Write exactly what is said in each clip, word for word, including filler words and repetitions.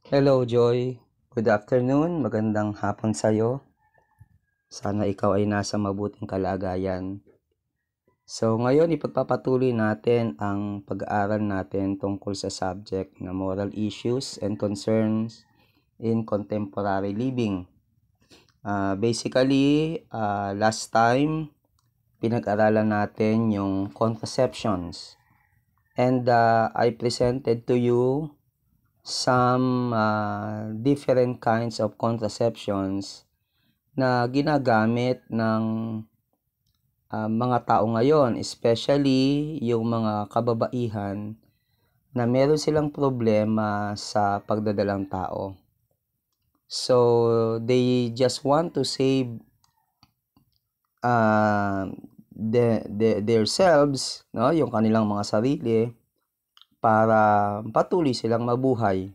Hello, Joy. Good afternoon. Magandang hapon sa'yo. Sana ikaw ay nasa mabuting kalagayan. So, ngayon ipagpapatuloy natin ang pag-aaral natin tungkol sa subject na moral issues and concerns in contemporary living. Uh, basically, uh, last time, pinag-aralan natin yung contraceptions. And uh, I presented to you some uh, different kinds of contraceptions na ginagamit ng uh, mga tao ngayon, especially yung mga kababaihan na meron silang problema sa pagdadalang tao. So, they just want to save uh, the, the, themselves, no? Yung kanilang mga sarili, para patuloy silang mabuhay.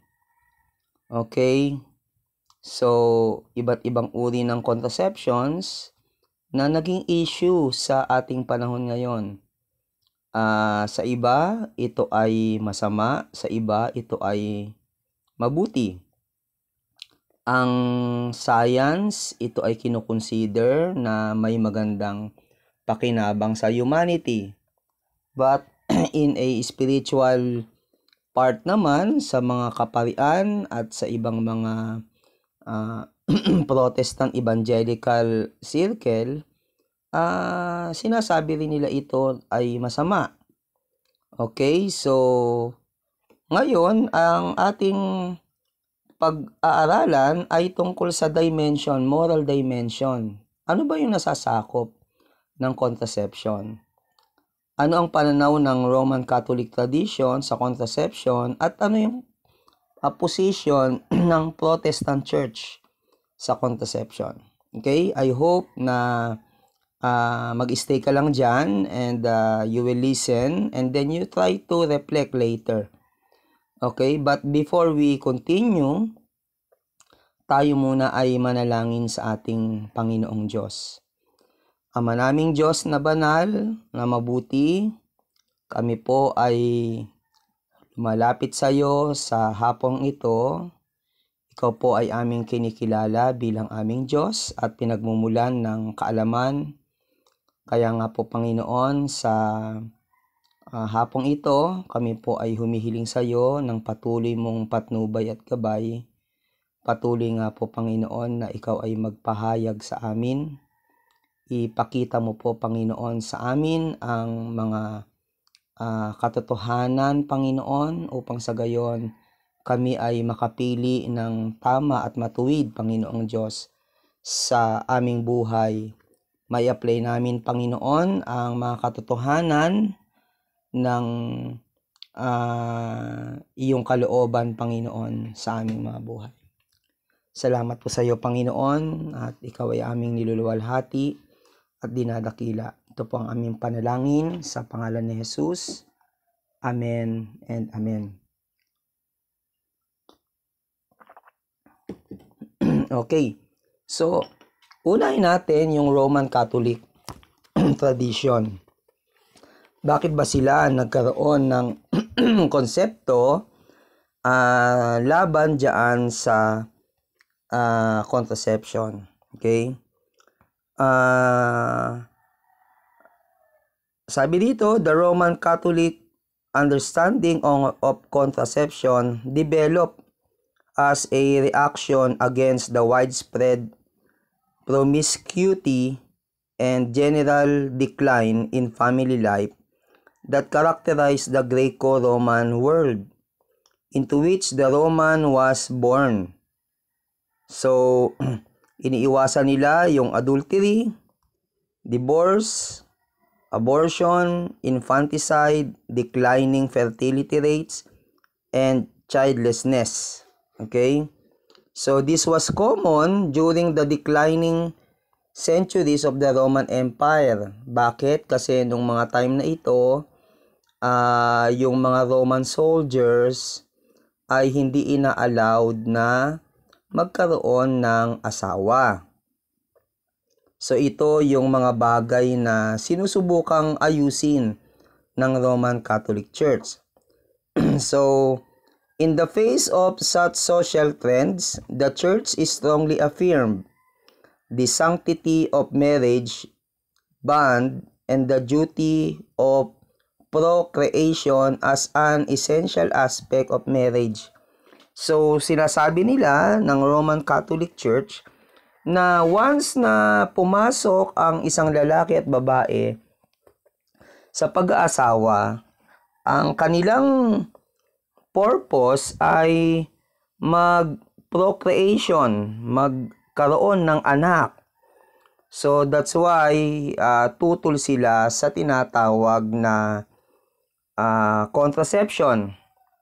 Okay? So, iba't ibang uri ng contraceptions na naging issue sa ating panahon ngayon. Uh, sa iba, ito ay masama. Sa iba, ito ay mabuti. Ang science, ito ay kinukonsider na may magandang pakinabang sa humanity. But in a spiritual part naman, sa mga kaparian at sa ibang mga uh, Protestant Evangelical Circle, uh, sinasabi rin nila ito ay masama. Okay, so ngayon ang ating pag-aaralan ay tungkol sa dimension, moral dimension. Ano ba yung nasasakop ng contraception? Ano ang pananaw ng Roman Catholic tradition sa contraception at ano yung uh, position ng Protestant Church sa contraception? Okay, I hope na uh, mag-stay ka lang dyan and uh, you will listen and then you try to reflect later. Okay, but before we continue, tayo muna ay manalangin sa ating Panginoong Diyos. Ama naming Diyos na banal, na mabuti, kami po ay lumalapit sa iyo sa hapong ito. Ikaw po ay aming kinikilala bilang aming Diyos at pinagmumulan ng kaalaman. Kaya nga po Panginoon, sa uh, hapong ito, kami po ay humihiling sa iyo ng patuloy mong patnubay at gabay. Patuloy nga po Panginoon na ikaw ay magpahayag sa amin. Ipakita mo po Panginoon sa amin ang mga uh, katotohanan Panginoon upang sa gayon kami ay makapili ng tama at matuwid Panginoong Diyos sa aming buhay. May apply namin Panginoon ang mga katotohanan ng uh, iyong kalooban Panginoon sa aming mga buhay. Salamat po sa iyo, Panginoon, at ikaw ay aming niluluwalhati at dinadakila. Ito po ang aming panalangin sa pangalan ni Jesus. Amen and Amen. Okay, so unahin natin yung Roman Catholic tradition. Bakit ba sila nagkaroon ng konsepto uh, laban dyan sa Uh, contraception? Okay? Uh, sabi dito, the Roman Catholic understanding of, of contraception developed as a reaction against the widespread promiscuity and general decline in family life that characterized the Greco-Roman world, into which the Roman was born. So, iniiwasan nila yung adultery, divorce, abortion, infanticide, declining fertility rates, and childlessness. Okay? So, this was common during the declining centuries of the Roman Empire. Bakit? Kasi nung mga time na ito, uh, yung mga Roman soldiers ay hindi ina-allowed na magkaroon ng asawa. So ito yung mga bagay na sinusubukang ayusin ng Roman Catholic Church. So In the face of such social trends, the Church strongly affirmed the sanctity of marriage bond and the duty of procreation as an essential aspect of marriage. So, sinasabi nila ng Roman Catholic Church na once na pumasok ang isang lalaki at babae sa pag-aasawa, ang kanilang purpose ay mag-procreation, magkaroon ng anak. So that's why uh, tutol sila sa tinatawag na uh, contraception.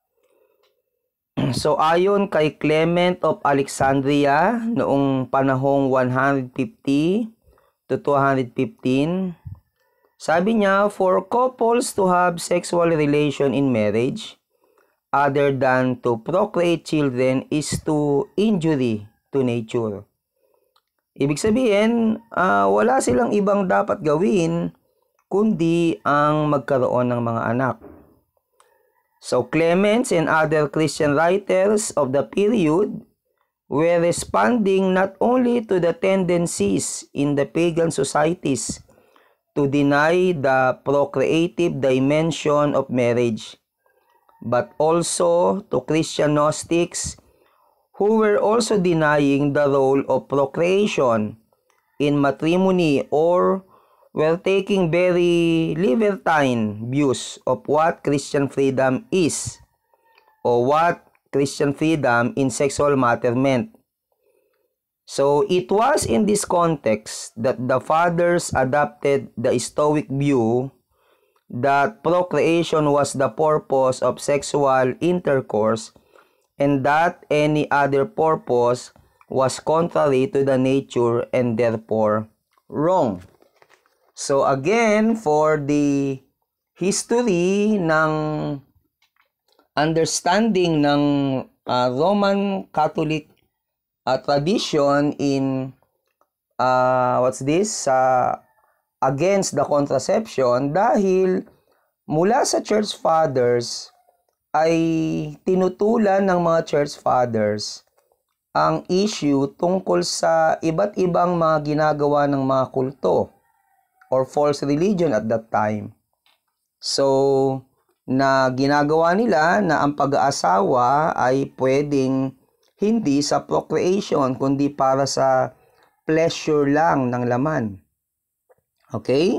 So ayon kay Clement of Alexandria noong panahong one fifty to two fifteen, sabi niya, for couples to have sexual relation in marriage other than to procreate children is to injury to nature. Ibig sabihin, uh, wala silang ibang dapat gawin kundi ang magkaroon ng mga anak. So Clements and other Christian writers of the period were responding not only to the tendencies in the pagan societies to deny the procreative dimension of marriage, but also to Christian Gnostics who were also denying the role of procreation in matrimony or were taking very libertine views of what Christian freedom is or what Christian freedom in sexual matter meant. So it was in this context that the fathers adopted the Stoic view that procreation was the purpose of sexual intercourse and that any other purpose was contrary to the nature and therefore wrong. So again, for the history ng understanding ng uh, Roman Catholic uh, tradition in uh, what's this? Uh, against the contraception, dahil mula sa church fathers ay tinutulan ng mga church fathers ang issue tungkol sa iba't ibang mga ginagawa ng mga kulto or false religion at that time. So, na ginagawa nila na ang pag-aasawa ay pwedeng hindi sa procreation kundi para sa pleasure lang ng laman. Okay?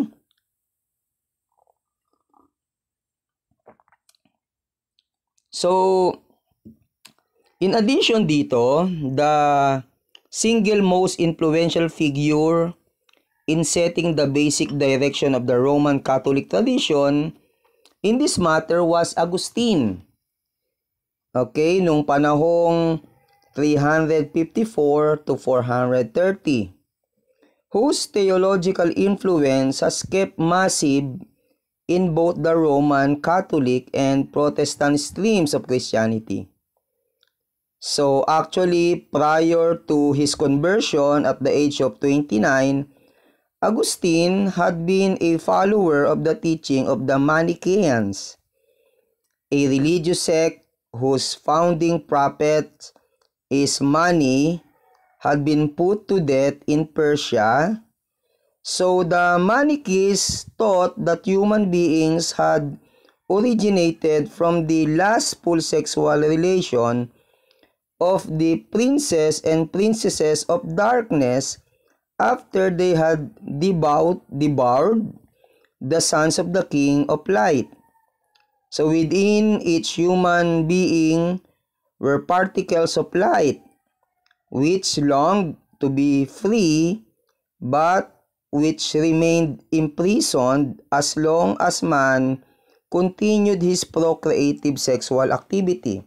So, in addition dito, the single most influential figure in setting the basic direction of the Roman Catholic tradition in this matter was Augustine. Okay, nung panahong three fifty-four to four thirty. Whose theological influence has kept massive in both the Roman Catholic and Protestant streams of Christianity. So actually, prior to his conversion at the age of twenty-nine, Augustine had been a follower of the teaching of the Manichaeans, a religious sect whose founding prophet is Mani, had been put to death in Persia. So the Manichaeans taught that human beings had originated from the lustful sexual relation of the princes and princesses of darkness after they had devoured, devoured the sons of the king of light. So within each human being were particles of light, which longed to be free, but which remained imprisoned as long as man continued his procreative sexual activity.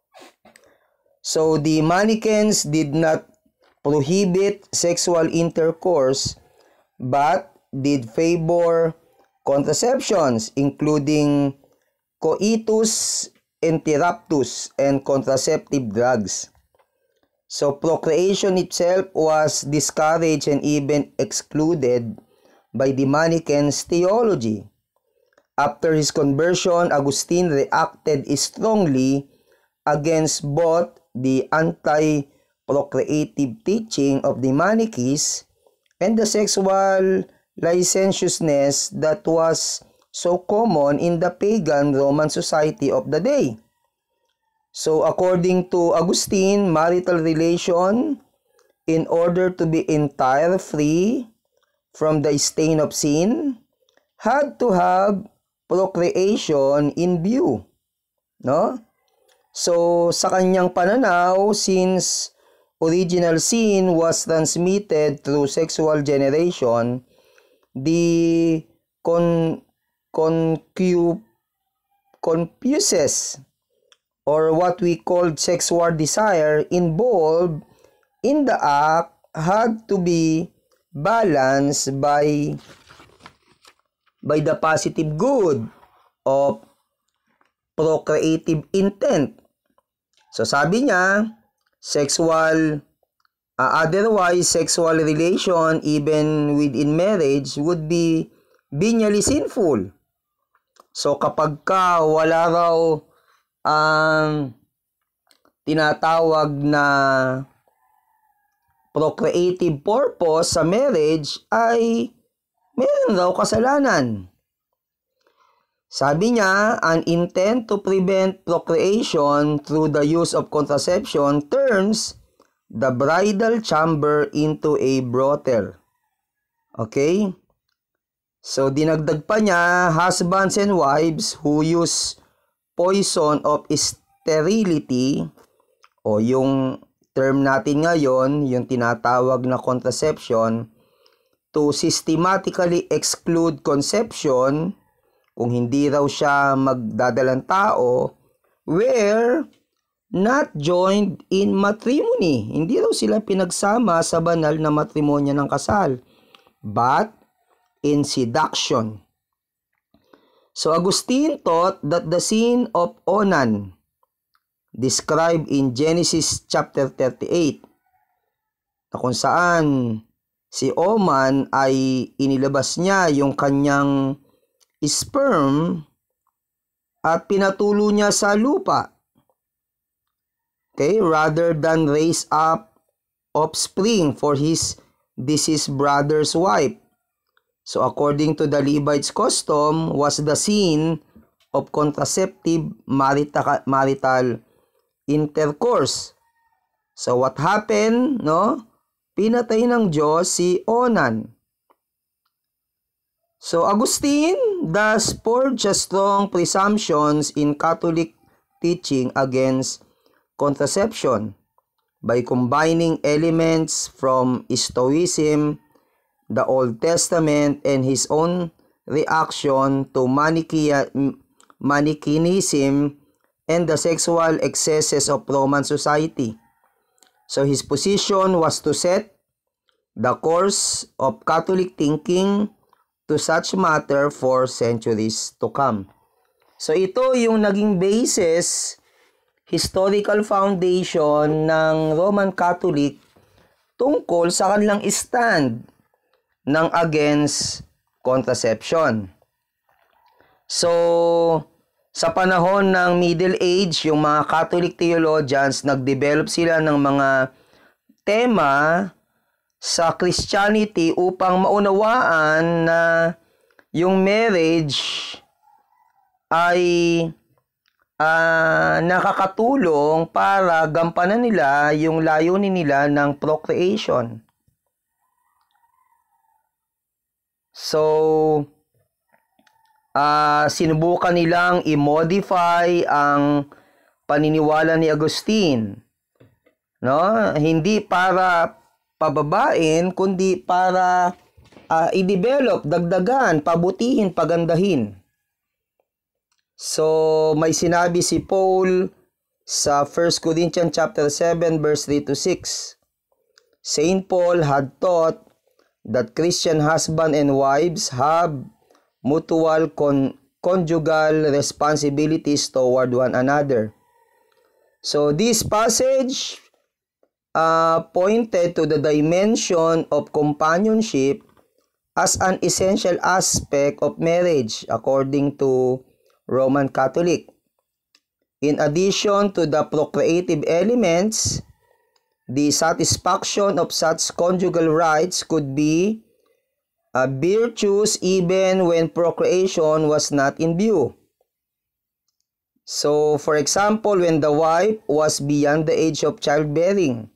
So the Manichaeans did not prohibit sexual intercourse, but did favor contraceptions, including coitus interruptus and contraceptive drugs. So procreation itself was discouraged and even excluded by the Manichaeans' theology. After his conversion, Augustine reacted strongly against both the anti-procreative teaching of the Manichaees and the sexual licentiousness that was so common in the pagan Roman society of the day. So according to Augustine, marital relation, in order to be entirely free from the stain of sin, had to have procreation in view. No? So sa kanyang pananaw, since original sin was transmitted through sexual generation, the con concu confuses or what we call sexual desire involved in the act had to be balanced by by the positive good of procreative intent. So sabi niya, sexual uh, otherwise sexual relation even within marriage would be venially sinful. So kapag ka wala raw ang um, tinatawag na procreative purpose sa marriage, ay meron raw kasalanan. Sabi niya, an intent to prevent procreation through the use of contraception turns the bridal chamber into a brothel. Okay? So, dinagdag pa niya, husbands and wives who use poison of sterility, o yung term natin ngayon, yung tinatawag na contraception, to systematically exclude conception, kung hindi raw siya magdadalang tao, were not joined in matrimony. Hindi raw sila pinagsama sa banal na matrimonya ng kasal, but in seduction. So Augustine taught that the sin of Onan, described in Genesis chapter thirty-eight, na kung saan si Oman ay inilabas niya yung kanyang sperm at pinatulo niya sa lupa, okay, rather than raise up offspring for his deceased brother's wife. So according to the Levites' custom, was the sin of contraceptive marital, marital intercourse. So what happened, no? Pinatay ng Diyos si Onan. So Augustine thus forged strong presumptions in Catholic teaching against contraception by combining elements from Stoicism, the Old Testament, and his own reaction to Manichaeism and the sexual excesses of Roman society. So his position was to set the course of Catholic thinking to such matter for centuries to come. So ito yung naging basis, historical foundation ng Roman Catholic tungkol sa kanilang stand ng against contraception. So sa panahon ng Middle Age, yung mga Catholic theologians, nag-develop sila ng mga tema sa Christianity upang maunawaan na yung marriage ay uh, nakakatulong para gampanan nila yung layunin nila ng procreation. So, uh, sinubukan nilang i-modify ang paniniwala ni Augustine, no? Hindi para pababain, kundi para uh, i-develop, dagdagan, pabutihin, pagandahin. So, may sinabi si Paul sa First Corinthians chapter seven verse three to six. Saint Paul had taught that Christian husband and wives have mutual con conjugal responsibilities toward one another. So, this passage Uh, pointed to the dimension of companionship as an essential aspect of marriage according to Roman Catholic. In addition to the procreative elements, the satisfaction of such conjugal rights could be uh, virtuous even when procreation was not in view. So, for example, when the wife was beyond the age of childbearing.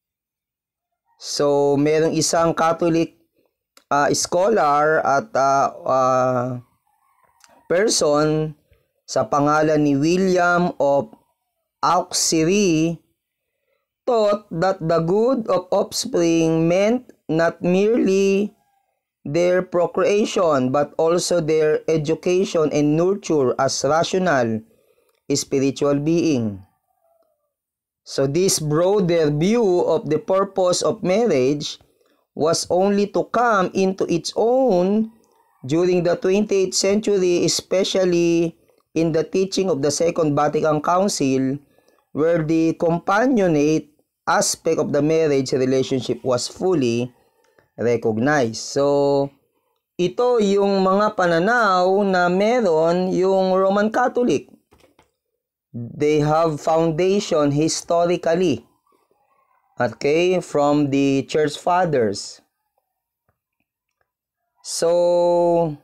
So, merong isang Catholic uh, scholar at uh, uh, person sa pangalan ni William of Auxerre thought that the good of offspring meant not merely their procreation but also their education and nurture as rational spiritual being. So this broader view of the purpose of marriage was only to come into its own during the twentieth century, especially in the teaching of the Second Vatican Council, where the companionate aspect of the marriage relationship was fully recognized. So, ito yung mga pananaw na meron yung Roman Catholic. They have foundation historically, okay, from the Church Fathers. So,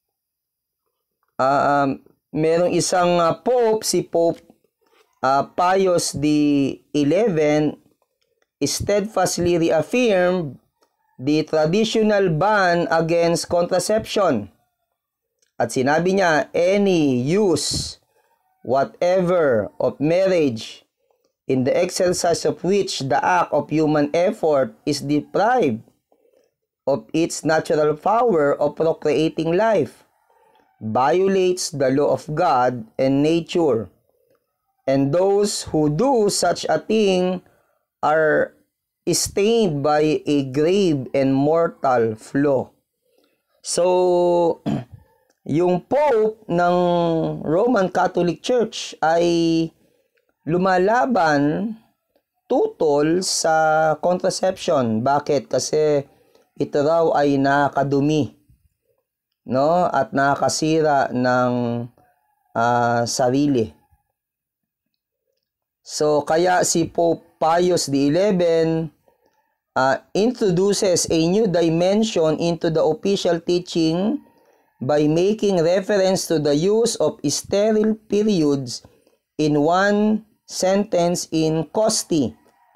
uh, merong isang uh, Pope, si Pope uh, Pius the eleventh, steadfastly reaffirmed the traditional ban against contraception. At sinabi niya, any use whatever of marriage in the exercise of which the act of human effort is deprived of its natural power of procreating life violates the law of God and nature, and those who do such a thing are stained by a grave and mortal flaw. So, yung Pope ng Roman Catholic Church ay lumalaban tutol sa contraception. Bakit? Kasi ito raw ay nakakadumi, no? At nakakasira ng uh, sarili. So, kaya si Pope Pius the eleventh uh, introduces a new dimension into the official teaching by making reference to the use of sterile periods in one sentence in Costi.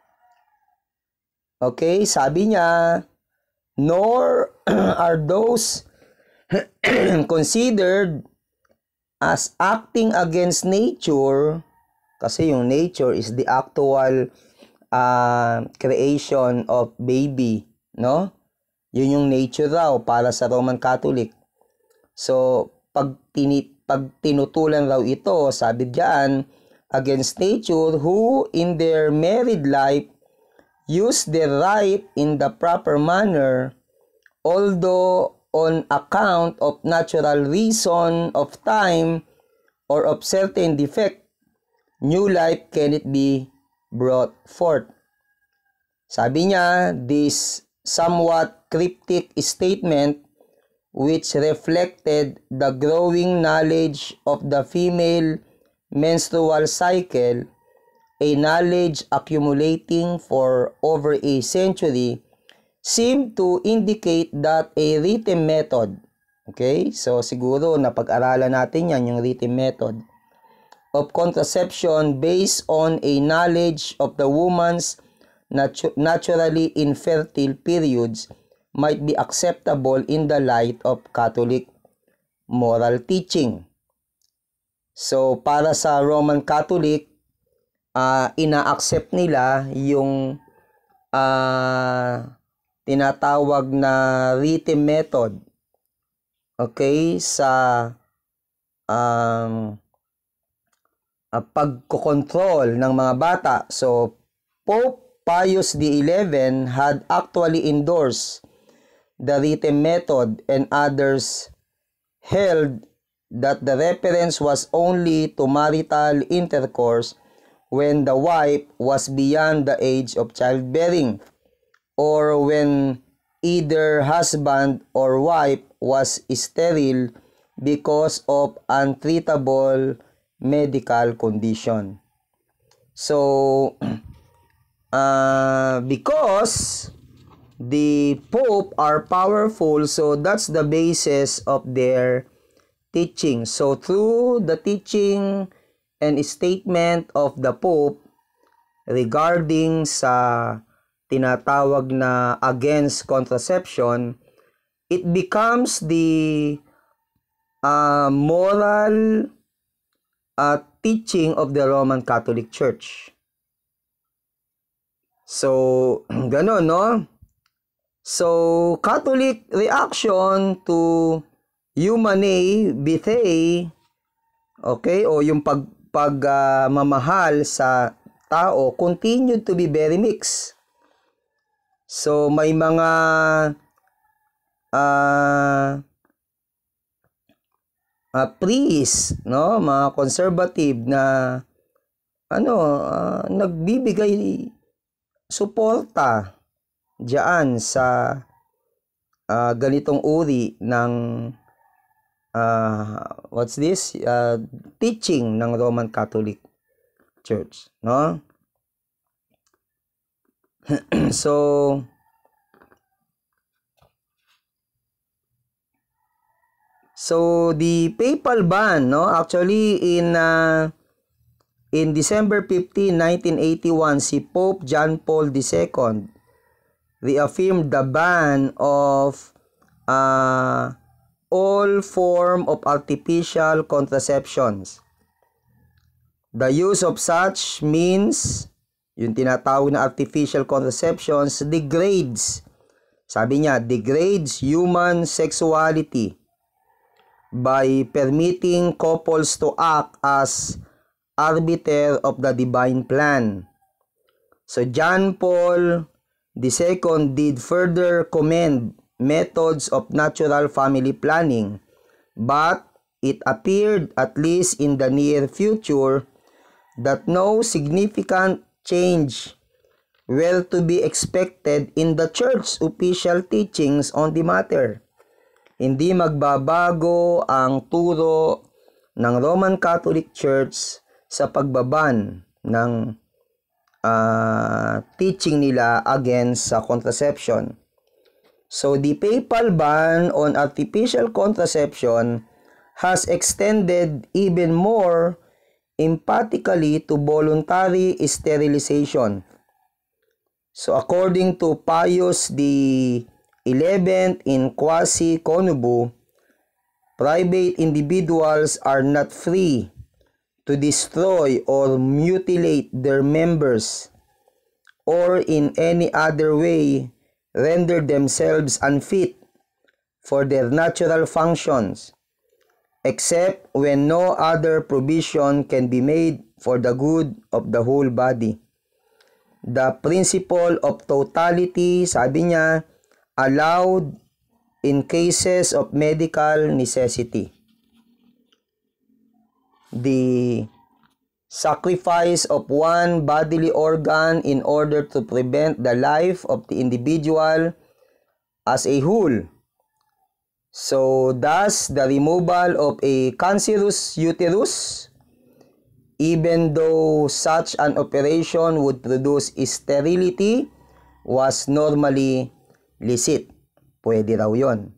Okay, sabi niya, nor are those considered as acting against nature, kasi yung nature is the actual uh, creation of baby, no? Yun yung nature raw para sa Roman Catholic. So, pag, tini, pag tinutulan raw ito, sabi diyan, against nature who in their married life use their right in the proper manner, although on account of natural reason of time or of certain defect, new life cannot be brought forth. Sabi niya, this somewhat cryptic statement which reflected the growing knowledge of the female menstrual cycle, a knowledge accumulating for over a century, seemed to indicate that a written method, okay, so siguro napag-aralan natin yan, yung written method, of contraception based on a knowledge of the woman's natu- naturally infertile periods might be acceptable in the light of Catholic moral teaching. So, para sa Roman Catholic, uh, ina-accept nila yung uh, tinatawag na written method, okay, sa um, uh, pagkokontrol ng mga bata. So, Pope Pius the eleventh had actually endorsed the written method, and others held that the reference was only to marital intercourse when the wife was beyond the age of childbearing, or when either husband or wife was sterile because of untreatable medical condition. So, uh, because the Pope are powerful, so that's the basis of their teaching. So, through the teaching and statement of the Pope regarding sa tinatawag na against contraception, it becomes the uh, moral uh, teaching of the Roman Catholic Church. So, gano'n, no? So, Catholic reaction to Humanae Vitae, okay, o yung pag, pag uh, mamahal sa tao, continued to be very mixed. So, may mga uh, uh, priest, no, mga conservative na ano, uh, nagbibigay suporta diyan sa uh, ganitong uri ng uh, what's this uh, teaching ng Roman Catholic Church, no? So so the papal ban, no, actually in uh, in December fifteenth, nineteen eighty-one, si Pope John Paul the Second reaffirmed the ban of uh, all form of artificial contraceptions. The use of such means, yung tinatawag na artificial contraceptions, degrades, sabi niya, degrades human sexuality by permitting couples to act as arbiter of the divine plan. So John Paul the Second did further commend methods of natural family planning, but it appeared, at least in the near future, that no significant change were to be expected in the Church's official teachings on the matter. Hindi magbabago ang turo ng Roman Catholic Church sa pagbaban ng uh, teaching nila against sa contraception. So the papal ban on artificial contraception has extended even more emphatically to voluntary sterilization. So according to Pius the eleventh in Quasi Conubo, private individuals are not free to destroy or mutilate their members or in any other way render themselves unfit for their natural functions, except when no other provision can be made for the good of the whole body. The principle of totality, sabi niya, allowed in cases of medical necessity. The sacrifice of one bodily organ in order to prevent the life of the individual as a whole. So, thus, the removal of a cancerous uterus, even though such an operation would produce sterility, was normally licit. Pwede raw yun.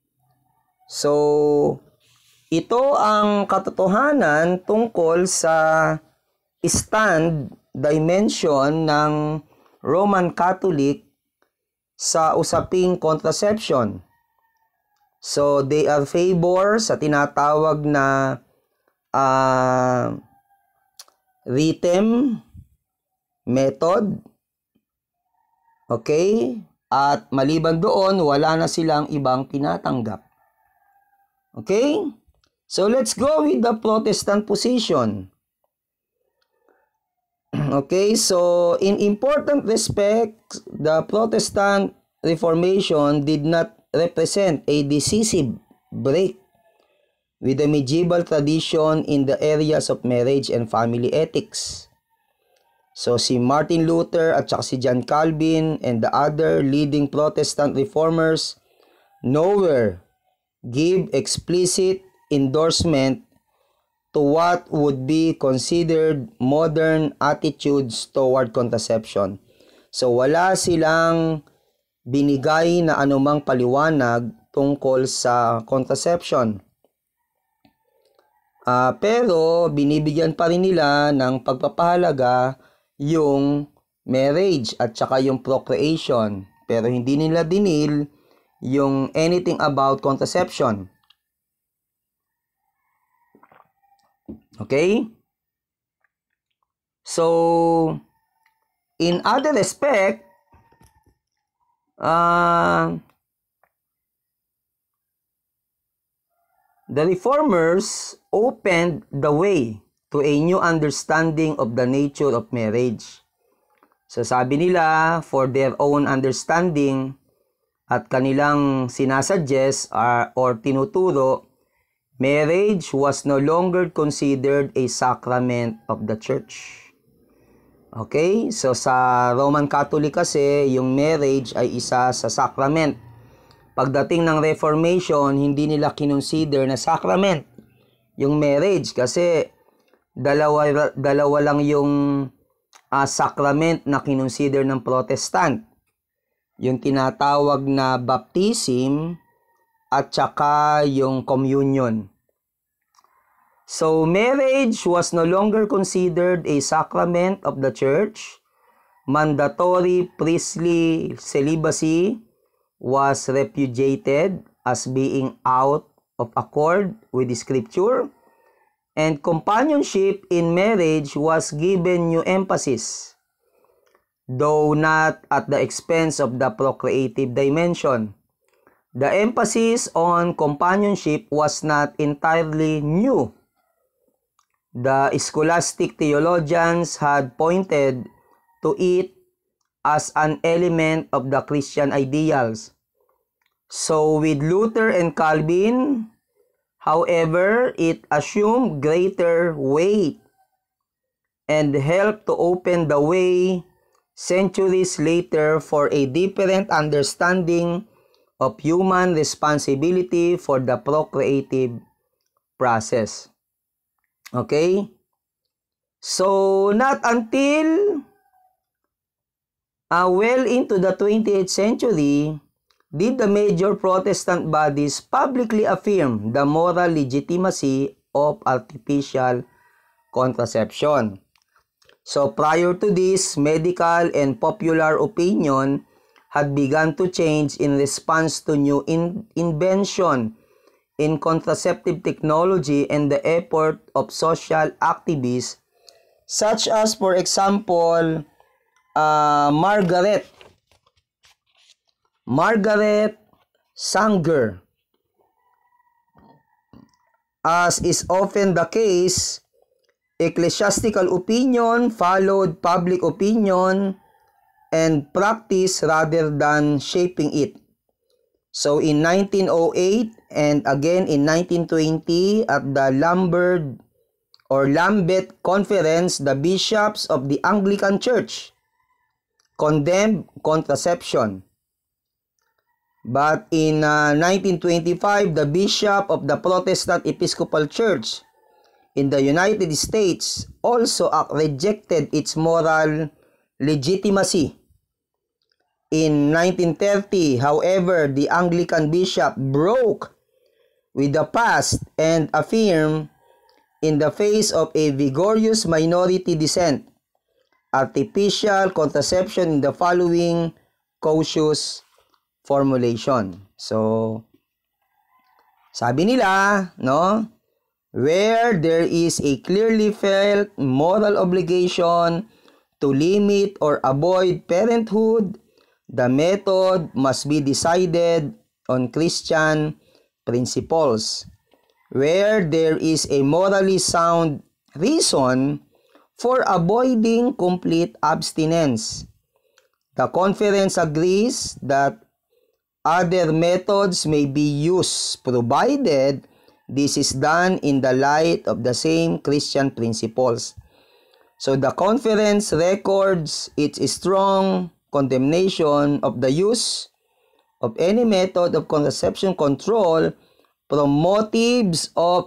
So, ito ang katotohanan tungkol sa stand dimension ng Roman Catholic sa usaping contraception. So, they are favor sa tinatawag na uh, rhythm method. Okay? At maliban doon, wala na silang ibang tinatanggap. Okay? So, let's go with the Protestant position. Okay, so in important respects, the Protestant Reformation did not represent a decisive break with the medieval tradition in the areas of marriage and family ethics. So si Martin Luther at saka si John Calvin and the other leading Protestant reformers nowhere give explicit endorsement to what would be considered modern attitudes toward contraception. So wala silang binigay na anumang paliwanag tungkol sa contraception. Uh, pero binibigyan pa rin nila ng pagpapahalaga yung marriage at saka yung procreation. Pero hindi nila dinil yung anything about contraception. Okay? So, in other respect, uh, the reformers opened the way to a new understanding of the nature of marriage. So sabi nila, for their own understanding at kanilang sinasuggest uh, or tinuturo, marriage was no longer considered a sacrament of the church. Okay? So sa Roman Catholic kasi, yung marriage ay isa sa sacrament. Pagdating ng Reformation, hindi nila kinonsider na sacrament yung marriage kasi dalawa, dalawa lang yung uh, sacrament na kinonsider ng Protestant. Yung tinatawag na baptism at saka yung communion. So, marriage was no longer considered a sacrament of the church. Mandatory priestly celibacy was repudiated as being out of accord with the scripture, and companionship in marriage was given new emphasis, though not at the expense of the procreative dimension. The emphasis on companionship was not entirely new. The scholastic theologians had pointed to it as an element of the Christian ideals. So with Luther and Calvin, however, it assumed greater weight and helped to open the way centuries later for a different understanding of human responsibility for the procreative process. Okay? So, not until uh, well into the twentieth century did the major Protestant bodies publicly affirm the moral legitimacy of artificial contraception. So prior to this, medical and popular opinion had begun to change in response to new in invention in contraceptive technology and the effort of social activists such as, for example, uh, Margaret Margaret Sanger. As is often the case, ecclesiastical opinion followed public opinion and practice rather than shaping it. So in nineteen oh eight and again in nineteen twenty at the Lambert or Lambeth Conference, the bishops of the Anglican Church condemned contraception. But in uh, nineteen twenty-five, the bishop of the Protestant Episcopal Church in the United States also rejected its moral legitimacy. In nineteen thirty, however, the Anglican bishop broke with the past and affirmed, in the face of a vigorous minority dissent, artificial contraception in the following cautious formulation. So, sabi nila, no, where there is a clearly felt moral obligation to limit or avoid parenthood, the method must be decided on Christian principles. Where there is a morally sound reason for avoiding complete abstinence, the conference agrees that other methods may be used, provided this is done in the light of the same Christian principles. So the conference records its strong condemnation of the use of any method of contraception control from motives of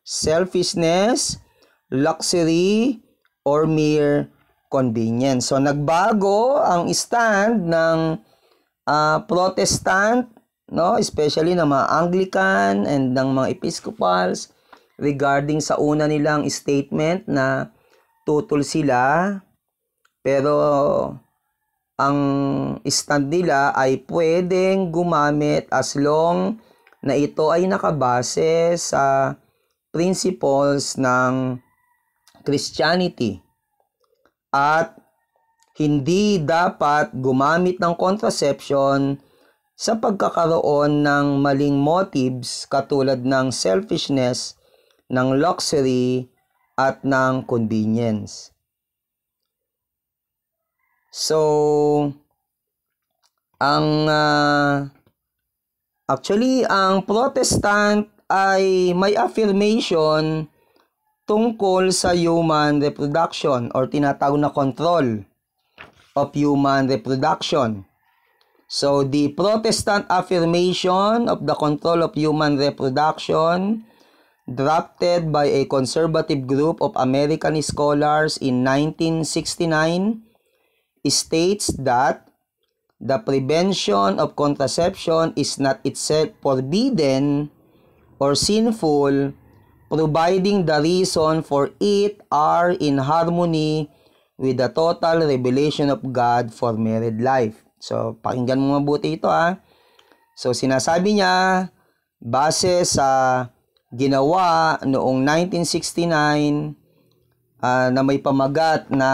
selfishness, luxury, or mere convenience. So nagbago ang stand ng uh, Protestant, no, especially ng mga Anglican and ng mga Episcopals regarding sa una nilang statement na tutol sila, pero ang stand nila ay pwedeng gumamit as long na ito ay nakabase sa principles ng Christianity at hindi dapat gumamit ng contraception sa pagkakaroon ng maling motives katulad ng selfishness, ng luxury, at ng convenience. So, ang uh, actually, ang Protestant ay may affirmation tungkol sa human reproduction or tinatawag na control of human reproduction. So, the Protestant affirmation of the control of human reproduction, drafted by a conservative group of American scholars in nineteen sixty-nine, states that the prevention of contraception is not itself forbidden or sinful, providing the reason for it are in harmony with the total revelation of God for married life. So, pakinggan mo mabuti ito ha. So, sinasabi niya, base sa ginawa noong nineteen sixty-nine uh, na may pamagat na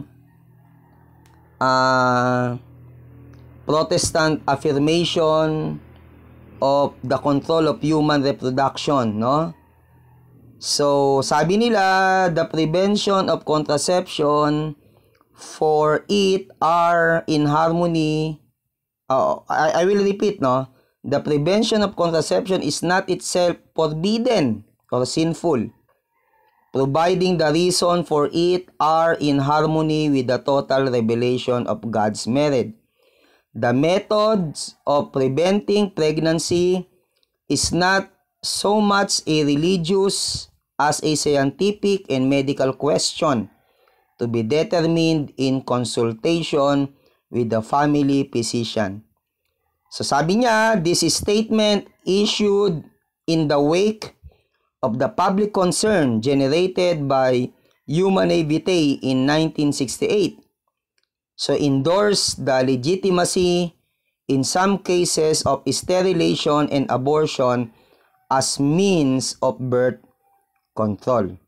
uh, Protestant affirmation of the control of human reproduction, no? So, sabi nila, the prevention of contraception for it are in harmony. Oh, I, I will repeat, no? The prevention of contraception is not itself forbidden or sinful, providing the reason for it are in harmony with the total revelation of God's merit. The methods of preventing pregnancy is not so much a religious as a scientific and medical question to be determined in consultation with the family physician. So sabi niya, this statement issued in the wake of the public concern generated by Humanae Vitae in nineteen sixty-eight. So endorse the legitimacy in some cases of sterilization and abortion as means of birth control.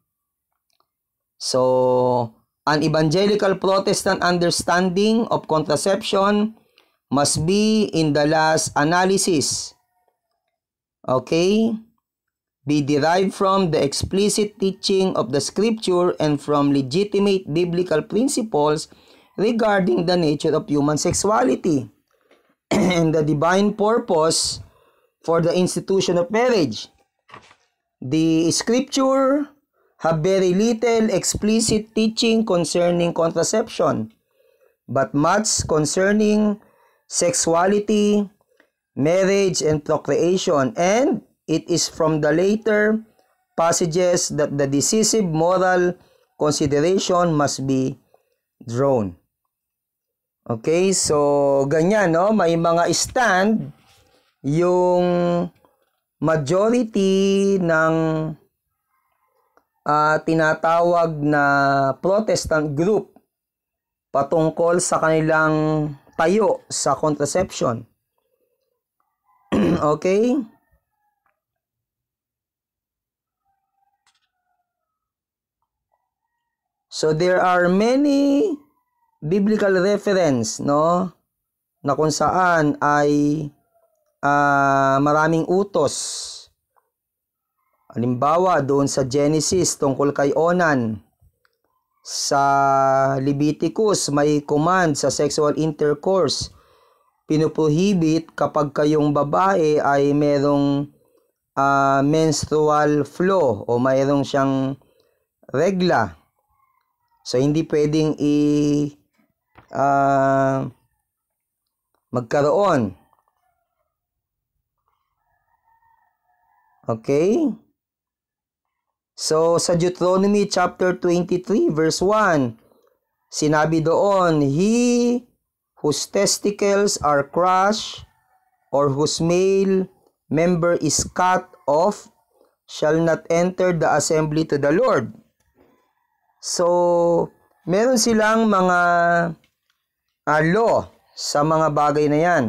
So, an evangelical Protestant understanding of contraception must be in the last analysis, okay, be derived from the explicit teaching of the scripture and from legitimate biblical principles regarding the nature of human sexuality and the divine purpose for the institution of marriage. The scripture have very little explicit teaching concerning contraception, but much concerning sexuality, marriage, and procreation, and it is from the later passages that the decisive moral consideration must be drawn. Okay, so ganyan, no? May mga stand yung majority ng uh, tinatawag na Protestant group patungkol sa kanilang tayo sa contraception. Okay? So there are many biblical reference, no, na kung saan ay uh, maraming utos. Halimbawa, doon sa Genesis tungkol kay Onan. Sa Leviticus, may command sa sexual intercourse. Pinuprohibit kapag kayong babae ay merong uh, menstrual flow o mayroong siyang regla. So, hindi pwedeng i uh, magkaroon. Okay? So, sa Deuteronomy chapter twenty-three verse one, sinabi doon, he whose testicles are crushed or whose male member is cut off shall not enter the assembly to the Lord. So, meron silang mga uh, law sa mga bagay na yan.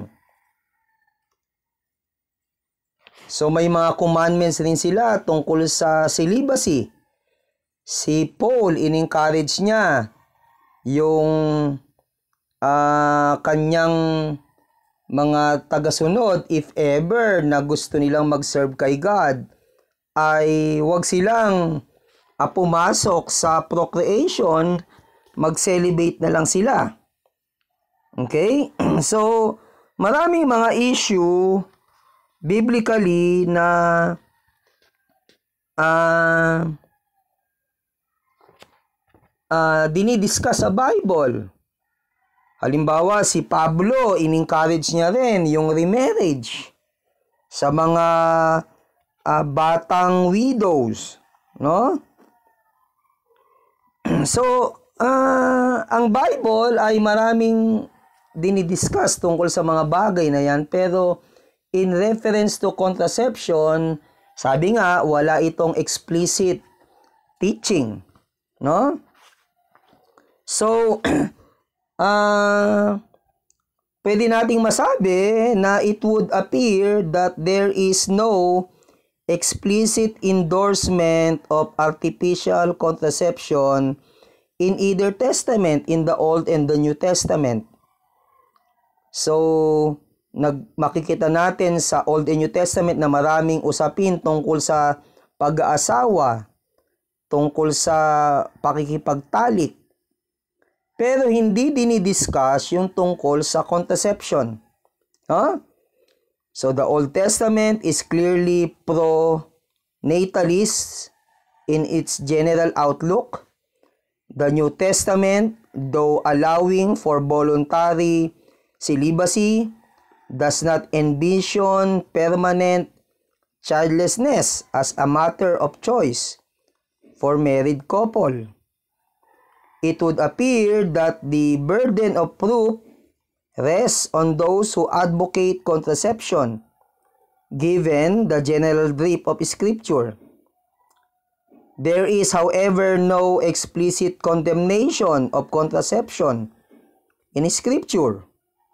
So, may mga commandments rin sila tungkol sa celibacy. Si Paul, in-encourage niya yung uh, kanyang mga tagasunod, if ever na gusto nilang mag-serve kay God, ay huwag silang uh, pumasok sa procreation, mag-celibate na lang sila. Okay? So, maraming mga issue biblically na uh, uh, dinidiscuss sa Bible. Halimbawa, si Pablo, in-encourage niya rin yung remarriage sa mga uh, batang widows, no? So, uh, ang Bible ay maraming dinidiscuss tungkol sa mga bagay na yan, pero in reference to contraception, sabi nga, wala itong explicit teaching, no? So, uh, pwede nating masabi na it would appear that there is no explicit endorsement of artificial contraception in either testament, in the Old and the New Testament. So, nag makikita natin sa Old and New Testament na maraming usapin tungkol sa pag-aasawa, tungkol sa pakikipagtalik. Pero hindi dinidiscuss yung tungkol sa contraception. Huh? So the Old Testament is clearly pro-natalist in its general outlook. The New Testament, though allowing for voluntary celibacy, does not envision permanent childlessness as a matter of choice for married couple. It would appear that the burden of proof rests on those who advocate contraception, given the general drift of Scripture. There is, however, no explicit condemnation of contraception in Scripture.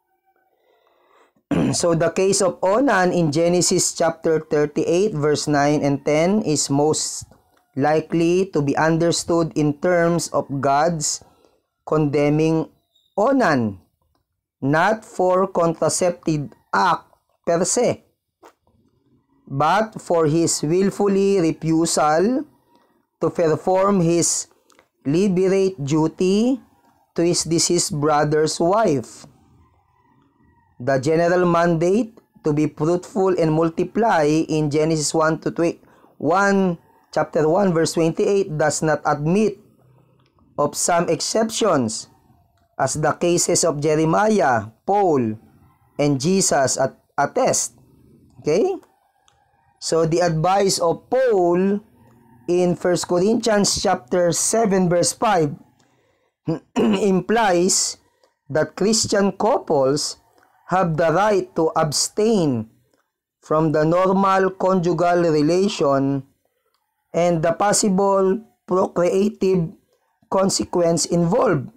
So the case of Onan in Genesis chapter thirty-eight verse nine and ten is most likely to be understood in terms of God's condemning Onan, not for contraceptive act per se, but for his willfully refusal to perform his liberate duty to his deceased brother's wife. The general mandate to be fruitful and multiply in Genesis one to one, chapter one verse twenty-eight does not admit of some exceptions, as the cases of Jeremiah, Paul, and Jesus attest. Okay? So the advice of Paul in First Corinthians chapter seven verse five implies that Christian couples have the right to abstain from the normal conjugal relation and the possible procreative consequence involved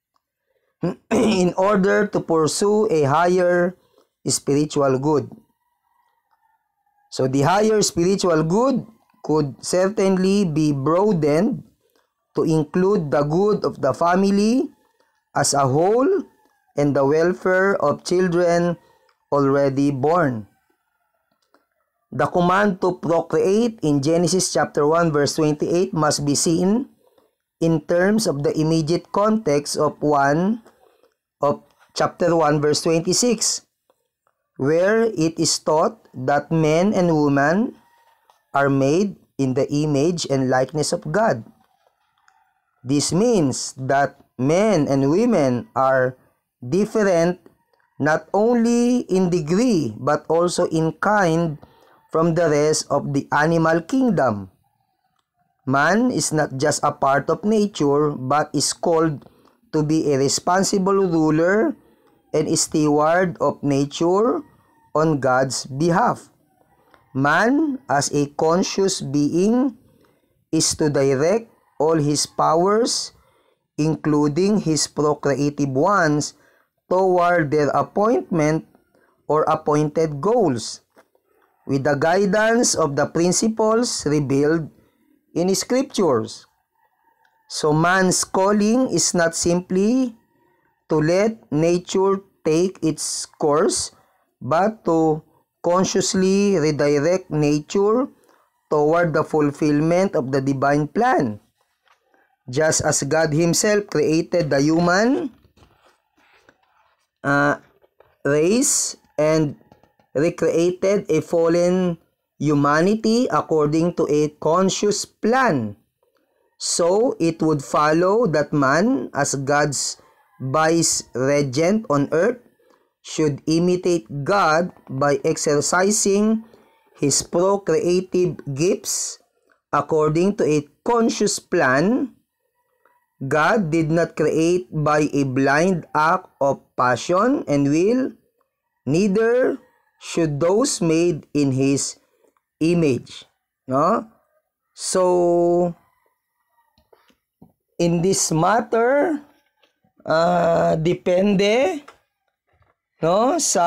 in order to pursue a higher spiritual good. So the higher spiritual good could certainly be broadened to include the good of the family as a whole and the welfare of children already born. The command to procreate in Genesis chapter one verse twenty-eight must be seen in terms of the immediate context of one of chapter one verse twenty-six, where it is taught that men and women are made in the image and likeness of God. This means that men and women are different not only in degree but also in kind from the rest of the animal kingdom. Man is not just a part of nature but is called to be a responsible ruler and steward of nature on God's behalf. Man, as a conscious being, is to direct all his powers, including his procreative ones, toward their appointment or appointed goals, with the guidance of the principles revealed in Scriptures. So man's calling is not simply to let nature take its course, but to consciously redirect nature toward the fulfillment of the divine plan. Just as God Himself created the human uh, race and recreated a fallen humanity according to a conscious plan, so it would follow that man, as God's vice-regent on earth, should imitate God by exercising his procreative gifts according to a conscious plan. God did not create by a blind act of passion and will, neither should those made in His image. No? So, in this matter, uh, depende no, sa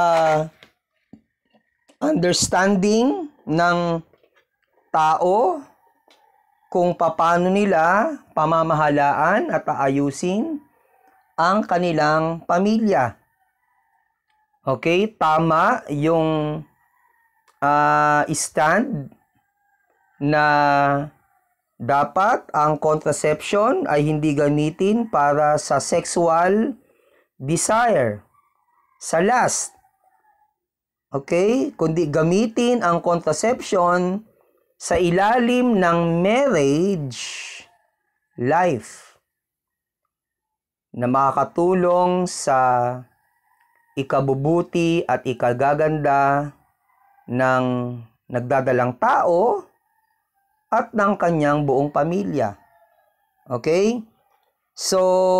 understanding ng tao kung paano nila pamamahalaan at aayusin ang kanilang pamilya. Okay, tama yung uh, stand na dapat ang contraception ay hindi gamitin para sa sexual desire, sa lust. Okay, kundi gamitin ang contraception sa ilalim ng marriage life na makakatulong sa ikabubuti at ikagaganda ng nagdadalang tao at ng kanyang buong pamilya. Okay? So,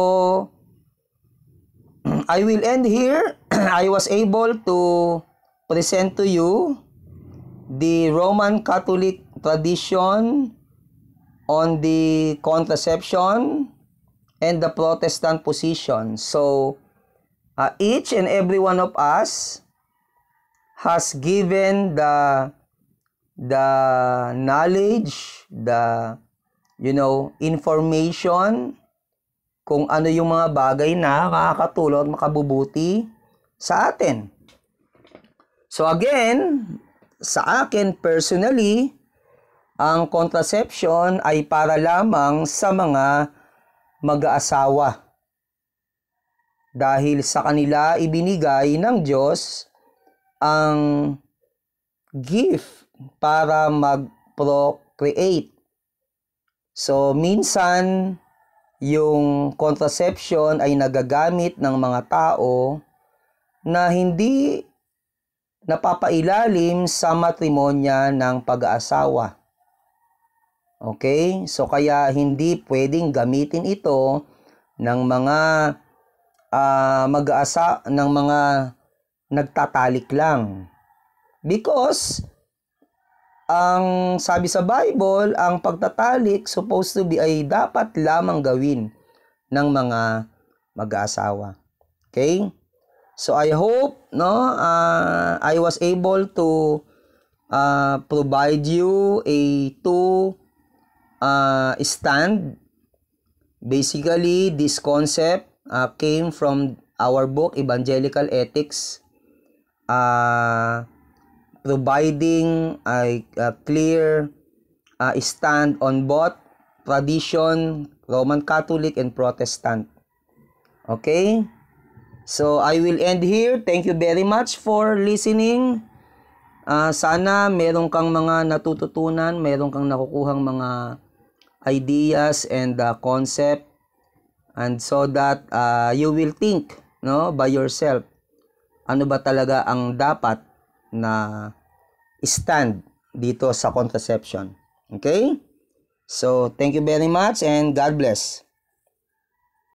I will end here. I was able to present to you the Roman Catholic tradition on the contraception and the Protestant position. So, uh, each and every one of us has given the the knowledge, the you know, information kung ano yung mga bagay na makakatulong at makabubuti sa atin. So again, sa akin personally, ang contraception ay para lamang sa mga mag-aasawa. Dahil sa kanila ibinigay ng Diyos ang gift para mag-procreate. So, minsan, yung contraception ay nagagamit ng mga tao na hindi napapailalim sa matrimonya ng pag-aasawa. Okay? So, kaya hindi pwedeng gamitin ito ng mga uh, mag-aasa ng mga nagtatalik lang. Because ang sabi sa Bible, ang pagtatalik supposed to be ay dapat lamang gawin ng mga mag-aasawa. Okay? So I hope no uh, I was able to uh, provide you a two uh, stand. Basically, this concept uh, came from our book Evangelical Ethics, uh, providing a, a clear uh, stand on both tradition, Roman Catholic and Protestant. Okay? So, I will end here. Thank you very much for listening. Uh, sana meron kang mga natututunan, meron kang nakukuhang mga ideas and uh, concept, and so that uh, you will think no by yourself ano ba talaga ang dapat na stand dito sa contraception. Okay? So, thank you very much and God bless.